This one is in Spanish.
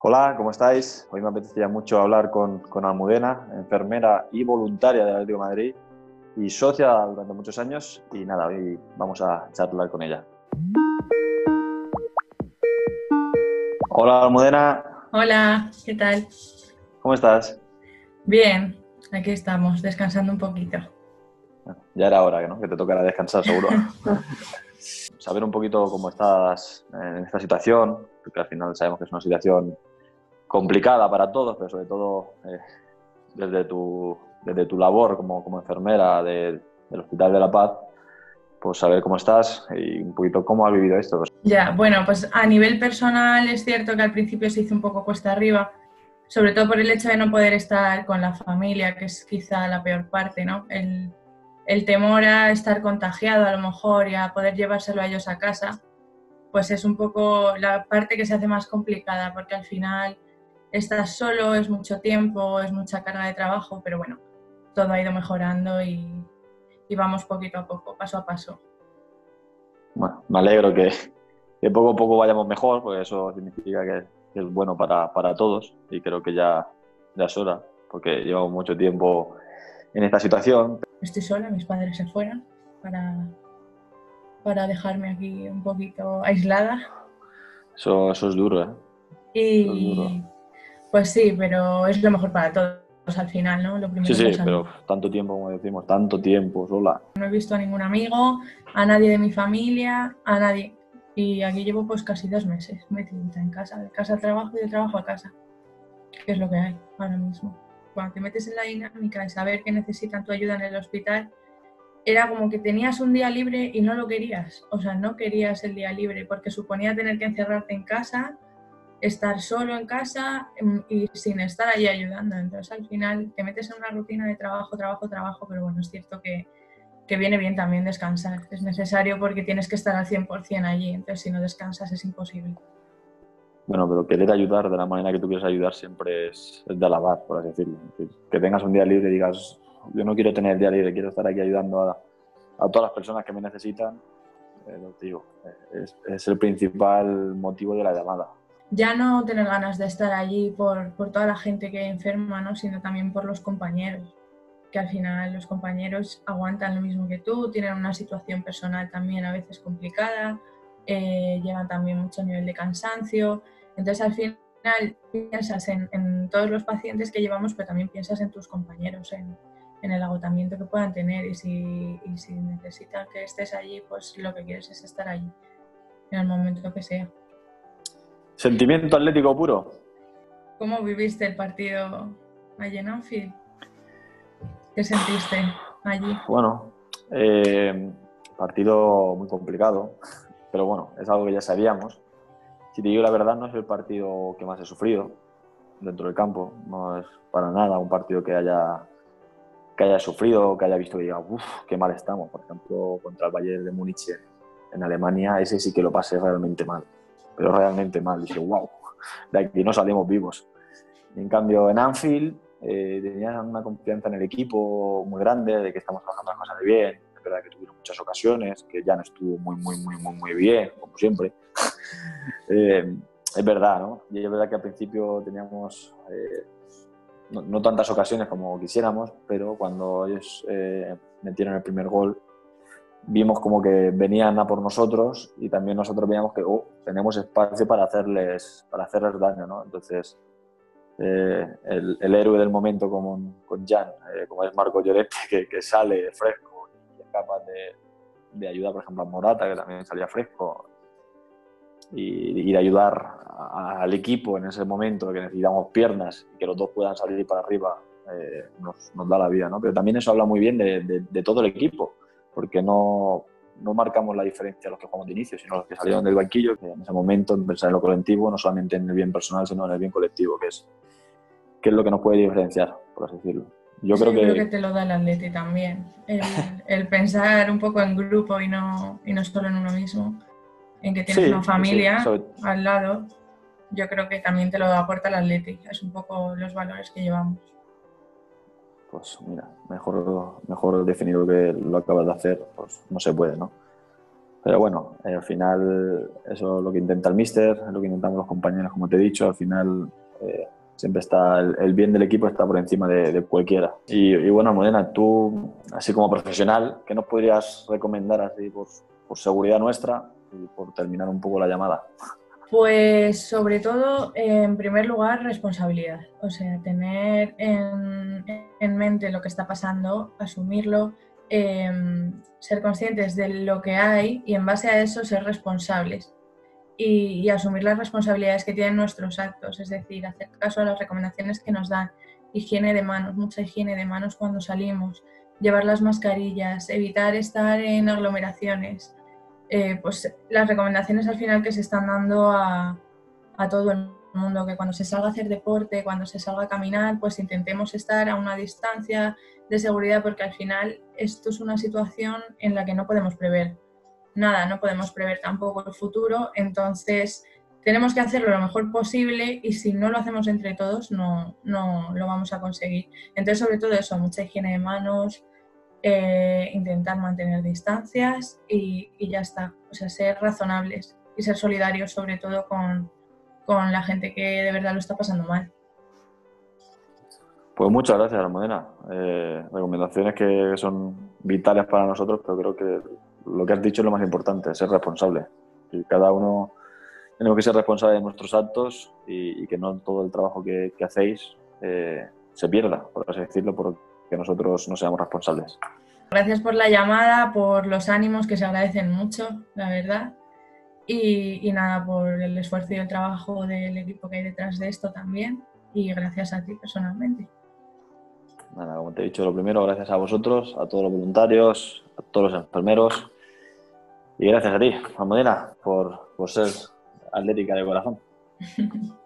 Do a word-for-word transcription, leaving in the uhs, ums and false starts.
Hola, ¿cómo estáis? Hoy me apetecía mucho hablar con, con Almudena, enfermera y voluntaria del Atlético de Madrid y socia durante muchos años. Y nada, hoy vamos a charlar con ella. Hola, Almudena, Hola, ¿qué tal? ¿cómo estás? Bien, aquí estamos, descansando un poquito. Bueno, ya era hora, ¿no? Que te tocara descansar, seguro. Saber un poquito cómo estás en esta situación, porque al final sabemos que es una situación complicada para todos, pero sobre todo eh, desde, tu, desde tu labor como, como enfermera de, del Hospital de la Paz, pues saber cómo estás y un poquito cómo has vivido esto. Ya, bueno, pues a nivel personal es cierto que al principio se hizo un poco cuesta arriba, sobre todo por el hecho de no poder estar con la familia, que es quizá la peor parte, ¿no? El, el temor a estar contagiado a lo mejor y a poder llevárselo a ellos a casa, pues es un poco la parte que se hace más complicada, porque al final estás solo, es mucho tiempo, es mucha carga de trabajo, pero bueno, todo ha ido mejorando y, y vamos poquito a poco, paso a paso. Bueno, me alegro que, que poco a poco vayamos mejor, porque eso significa que, que es bueno para, para todos y creo que ya, ya es hora, porque llevamos mucho tiempo en esta situación. Estoy sola, mis padres se fueron para, para dejarme aquí un poquito aislada. Eso, eso es duro, ¿eh? Eso es Y duro. pues sí, pero es lo mejor para todos al final, ¿no? Lo Sí, primero es la sí, salud. pero tanto tiempo, como decimos, tanto tiempo sola. No he visto a ningún amigo, a nadie de mi familia, a nadie. Y aquí llevo pues casi dos meses metida en casa, de casa al trabajo y de trabajo a casa, que es lo que hay ahora mismo. Cuando te metes en la dinámica de saber que necesitan tu ayuda en el hospital, era como que tenías un día libre y no lo querías. O sea, no querías el día libre porque suponía tener que encerrarte en casa, estar solo en casa y sin estar ahí ayudando. Entonces al final te metes en una rutina de trabajo, trabajo, trabajo, pero bueno, es cierto que, que viene bien también descansar. Es necesario porque tienes que estar al cien por ciento allí. Entonces si no descansas es imposible. Bueno, pero querer ayudar de la manera que tú quieres ayudar siempre es, es de alabar, por así decirlo. Es decir, que tengas un día libre y digas, yo no quiero tener el día libre, quiero estar aquí ayudando a, a todas las personas que me necesitan, eh, lo digo, es, es el principal motivo de la llamada. Ya no tener ganas de estar allí por, por toda la gente que enferma, ¿no? Sino también por los compañeros, que al final los compañeros aguantan lo mismo que tú, tienen una situación personal también a veces complicada, eh, llevan también mucho nivel de cansancio. Entonces al final piensas en, en todos los pacientes que llevamos, pero también piensas en tus compañeros, en, en el agotamiento que puedan tener y si, y si necesitan que estés allí, pues lo que quieres es estar allí en el momento que sea. Sentimiento atlético puro. ¿Cómo viviste el partido allí en Anfield? ¿Qué sentiste allí? Bueno, eh, partido muy complicado, pero bueno, es algo que ya sabíamos. Si te digo la verdad, no es el partido que más he sufrido dentro del campo. No es para nada un partido que haya, que haya sufrido, que haya visto y diga, uff, qué mal estamos. Por ejemplo, contra el Bayern de Múnich en, en Alemania, ese sí que lo pasé realmente mal. Pero realmente mal. Dije, wow, de aquí no salimos vivos. En cambio, en Anfield eh, tenía una confianza en el equipo muy grande, de que estamos trabajando las cosas de bien. Es verdad que tuvieron muchas ocasiones, que ya no estuvo muy, muy, muy, muy, muy bien, como siempre. eh, es verdad, ¿no? Y es verdad que al principio teníamos eh, no, no tantas ocasiones como quisiéramos, pero cuando ellos eh, metieron el primer gol, vimos como que venían a por nosotros y también nosotros veíamos que oh, tenemos espacio para hacerles, para hacerles daño, ¿no? Entonces, eh, el, el héroe del momento con, con Jan, eh, como es Marco Llorente, que, que sale fresco y es capaz de, de ayudar, por ejemplo, a Morata, que también salía fresco, y, y de ayudar a, al equipo en ese momento que necesitamos piernas y que los dos puedan salir para arriba, eh, nos, nos da la vida, ¿no? Pero también eso habla muy bien de, de, de todo el equipo, porque no, no marcamos la diferencia los que jugamos de inicio, sino los que salieron del banquillo, que en ese momento en pensar en lo colectivo, no solamente en el bien personal, sino en el bien colectivo, que es, que es lo que nos puede diferenciar, por así decirlo. Yo Eso creo yo creo que que te lo da el Atleti también. El, el pensar un poco en grupo y no, y no solo en uno mismo, en que tienes una sí, sí, sí. familia Sobre, al lado, yo creo que también te lo aporta el Atleti. Es un poco los valores que llevamos. pues mira, mejor, mejor definido que lo acabas de hacer, pues no se puede, ¿no? Pero bueno, eh, al final eso es lo que intenta el míster, es lo que intentamos los compañeros, como te he dicho. Al final eh, siempre está el, el bien del equipo está por encima de, de cualquiera. Y, y bueno, Almudena, tú, así como profesional, ¿qué nos podrías recomendar así por, por seguridad nuestra y por terminar un poco la llamada? Pues sobre todo, en primer lugar, responsabilidad. O sea, tener en, en mente lo que está pasando, asumirlo, eh, ser conscientes de lo que hay y en base a eso ser responsables y, y asumir las responsabilidades que tienen nuestros actos, es decir, hacer caso a las recomendaciones que nos dan. Higiene de manos, mucha higiene de manos cuando salimos, llevar las mascarillas, evitar estar en aglomeraciones. Eh, pues las recomendaciones al final que se están dando a, a todo el mundo, que cuando se salga a hacer deporte, cuando se salga a caminar, pues intentemos estar a una distancia de seguridad, porque al final esto es una situación en la que no podemos prever nada, no podemos prever tampoco el futuro, entonces tenemos que hacerlo lo mejor posible y si no lo hacemos entre todos no, no lo vamos a conseguir. Entonces, sobre todo eso, mucha higiene de manos, eh, intentar mantener distancias y, y ya está. O sea, ser razonables y ser solidarios sobre todo con, con la gente que de verdad lo está pasando mal. Pues muchas gracias, Almudena. Eh, recomendaciones que son vitales para nosotros, pero creo que lo que has dicho es lo más importante, ser responsable. Y cada uno tenemos que ser responsables de nuestros actos y, y que no todo el trabajo que, que hacéis eh, se pierda, por así decirlo, porque nosotros no seamos responsables. Gracias por la llamada, por los ánimos que se agradecen mucho, la verdad. Y, y nada, por el esfuerzo y el trabajo del equipo que hay detrás de esto también. Y gracias a ti personalmente. Nada, como te he dicho, lo primero, gracias a vosotros, a todos los voluntarios, a todos los enfermeros y gracias a ti, Almudena, por, por ser atlética de corazón.